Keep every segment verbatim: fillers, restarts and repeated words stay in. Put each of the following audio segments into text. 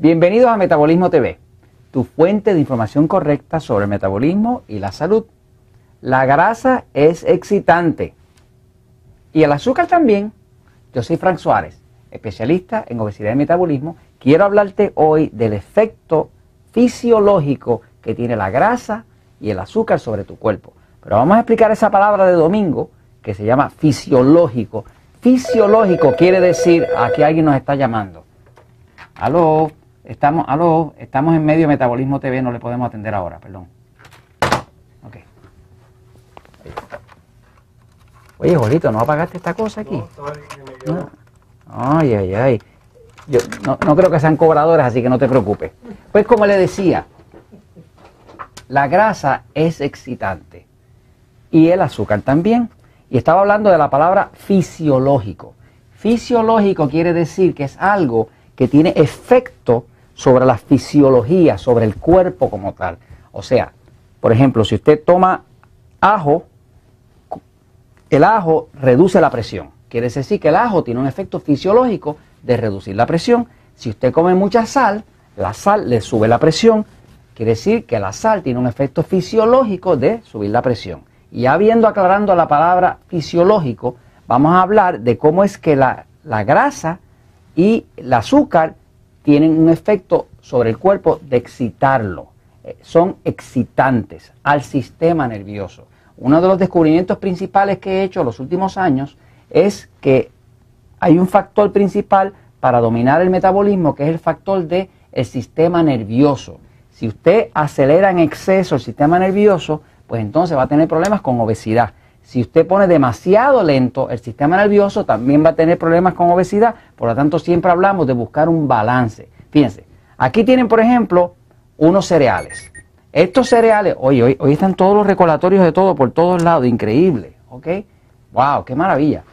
Bienvenidos a Metabolismo T V, tu fuente de información correcta sobre el metabolismo y la salud. La grasa es excitante y el azúcar también. Yo soy Frank Suárez, especialista en obesidad y metabolismo. Quiero hablarte hoy del efecto fisiológico que tiene la grasa y el azúcar sobre tu cuerpo. Pero vamos a explicar esa palabra de domingo que se llama fisiológico. Fisiológico quiere decir, aquí alguien nos está llamando. Aló, estamos, aló, estamos en medio de Metabolismo T V, no le podemos atender ahora, perdón. Ok. Oye, Jolito, ¿no apagaste esta cosa aquí? No. Ay, ay, ay. Yo no, no creo que sean cobradores, así que no te preocupes. Pues como le decía, la grasa es excitante y el azúcar también. Y estaba hablando de la palabra fisiológico. Fisiológico quiere decir que es algo que tiene efecto sobre la fisiología, sobre el cuerpo como tal. O sea, por ejemplo, si usted toma ajo, el ajo reduce la presión. Quiere decir que el ajo tiene un efecto fisiológico de reducir la presión. Si usted come mucha sal, la sal le sube la presión. Quiere decir que la sal tiene un efecto fisiológico de subir la presión. Y ya viendo, aclarando la palabra fisiológico, vamos a hablar de cómo es que la, la grasa y el azúcar tienen un efecto sobre el cuerpo de excitarlo. Eh, son excitantes al sistema nervioso. Uno de los descubrimientos principales que he hecho en los últimos años es que hay un factor principal para dominar el metabolismo, que es el factor del sistema nervioso. Si usted acelera en exceso el sistema nervioso, pues entonces va a tener problemas con obesidad. Si usted pone demasiado lento el sistema nervioso, también va a tener problemas con obesidad. Por lo tanto, siempre hablamos de buscar un balance. Fíjense, aquí tienen, por ejemplo, unos cereales. Estos cereales, oye, hoy, hoy están todos los recordatorios de todo por todos lados, increíble, ¿ok? ¡Wow! ¡Qué maravilla!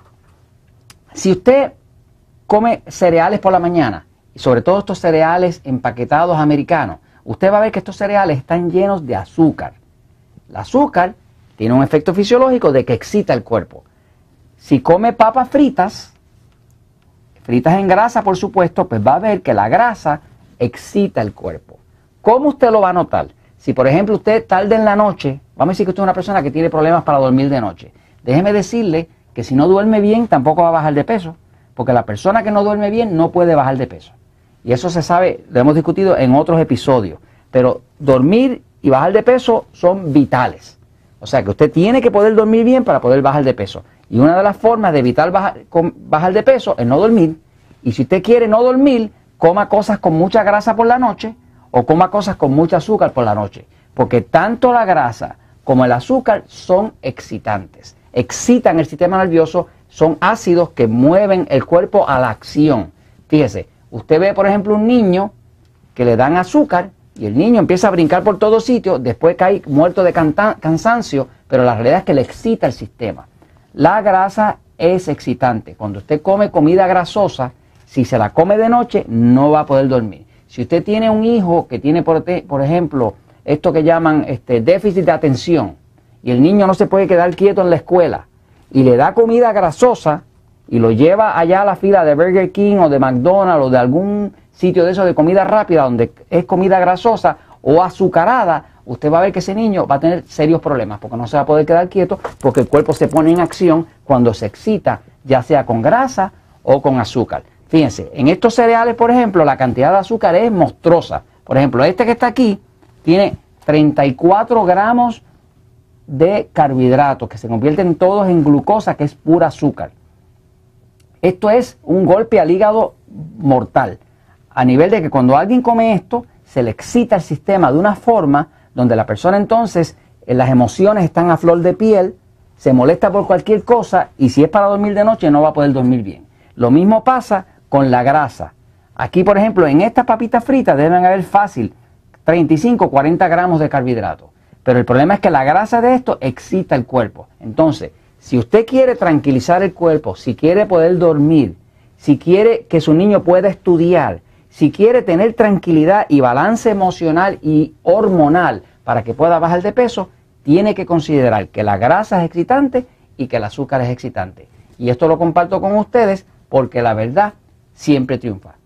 Si usted come cereales por la mañana, y sobre todo estos cereales empaquetados americanos, usted va a ver que estos cereales están llenos de azúcar. El azúcar tiene un efecto fisiológico de que excita el cuerpo. Si come papas fritas, fritas en grasa por supuesto, pues va a ver que la grasa excita el cuerpo. ¿Cómo usted lo va a notar? Si por ejemplo usted tarde en la noche, vamos a decir que usted es una persona que tiene problemas para dormir de noche, déjeme decirle que si no duerme bien tampoco va a bajar de peso, porque la persona que no duerme bien no puede bajar de peso. Y eso se sabe, lo hemos discutido en otros episodios, pero dormir y bajar de peso son vitales. O sea que usted tiene que poder dormir bien para poder bajar de peso. Y una de las formas de evitar bajar, bajar de peso es no dormir. Y si usted quiere no dormir, coma cosas con mucha grasa por la noche o coma cosas con mucho azúcar por la noche. Porque tanto la grasa como el azúcar son excitantes. Excitan el sistema nervioso, son ácidos que mueven el cuerpo a la acción. Fíjese, usted ve por ejemplo un niño que le dan azúcar y el niño empieza a brincar por todos sitios, después cae muerto de cansancio, pero la realidad es que le excita el sistema. La grasa es excitante. Cuando usted come comida grasosa, si se la come de noche, no va a poder dormir. Si usted tiene un hijo que tiene, por, por ejemplo, esto que llaman este, déficit de atención, y el niño no se puede quedar quieto en la escuela, y le da comida grasosa, y lo lleva allá a la fila de Burger King o de McDonald's o de algún sitio de eso de comida rápida donde es comida grasosa o azucarada, usted va a ver que ese niño va a tener serios problemas porque no se va a poder quedar quieto porque el cuerpo se pone en acción cuando se excita, ya sea con grasa o con azúcar. Fíjense, en estos cereales, por ejemplo, la cantidad de azúcar es monstruosa. Por ejemplo, este que está aquí tiene treinta y cuatro gramos de carbohidratos que se convierten todos en glucosa, que es pura azúcar. Esto es un golpe al hígado mortal, a nivel de que cuando alguien come esto, se le excita el sistema de una forma donde la persona entonces, en las emociones están a flor de piel, se molesta por cualquier cosa y si es para dormir de noche no va a poder dormir bien. Lo mismo pasa con la grasa. Aquí, por ejemplo, en estas papitas fritas deben haber fácil treinta y cinco, cuarenta gramos de carbohidratos. Pero el problema es que la grasa de esto excita el cuerpo. Entonces, si usted quiere tranquilizar el cuerpo, si quiere poder dormir, si quiere que su niño pueda estudiar, si quiere tener tranquilidad y balance emocional y hormonal para que pueda bajar de peso, tiene que considerar que la grasa es excitante y que el azúcar es excitante. Y esto lo comparto con ustedes porque la verdad siempre triunfa.